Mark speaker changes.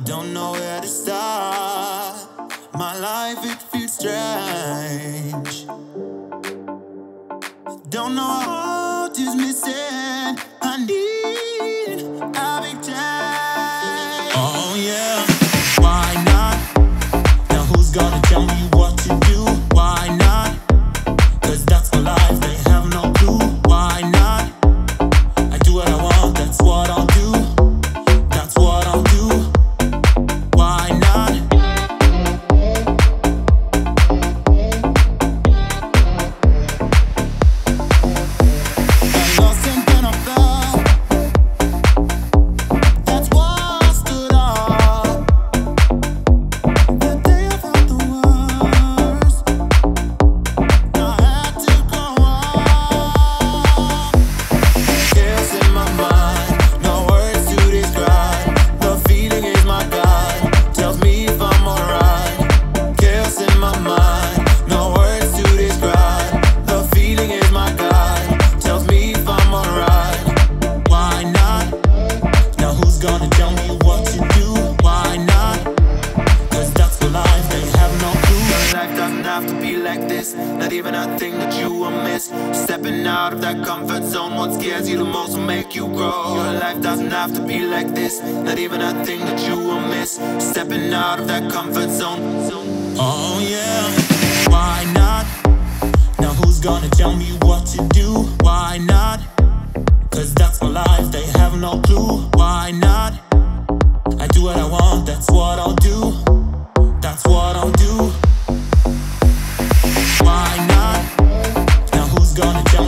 Speaker 1: Don't know where to start. My life, it feels strange. Don't know what heart is missing. I need a big change. Oh yeah, why not? Now who's gonna tell me what to do? Why not? Cause that's my life, they have no clue. Why not? I do what I want, that's what I'll do. That's what I'll do. Why not? I lost and then I fell. That's why I stood up. The day I felt the worst, I had to grow up. Chaos in my mind, no words to describe. The feeling is my guide, tells me if I'm alright. Chaos in my mind, no words to describe. The feeling is my guide, tells me if I'm alright. Why not? Now who's gonna tell me what to do? Why not? Cause that's the life, they have no clue. Your life doesn't have to be like this. Not even a thing that you will miss. Stepping out of that comfort zone, what scares you the most will make you grow. Your life doesn't have to be like this. Not even a thing that you will miss. Stepping out of that comfort zone. Oh yeah, why not? Now who's gonna tell me what to do? Why not? Cause that's my life, they have no clue. Why not? I do what I want, that's what I'll do. That's what I'll do. Why not? Now who's gonna tell me